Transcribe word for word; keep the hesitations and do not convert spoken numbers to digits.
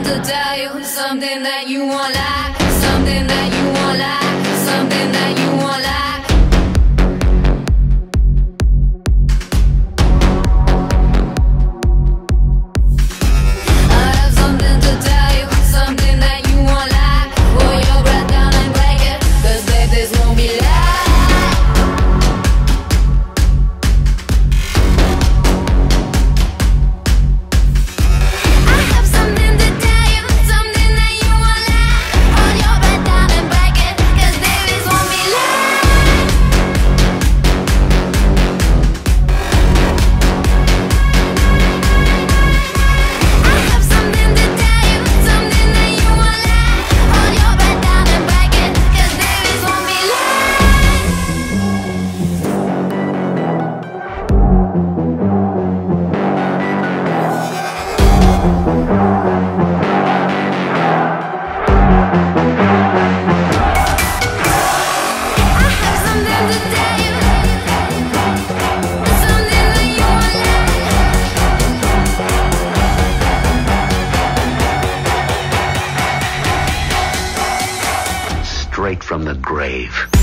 to tell you, something that you won't like, something that you won't like, something that you won't like. I have something to tell you, something that you won't like. Pull your breath down and break it, 'cause babe, this won't be life. Straight from the grave.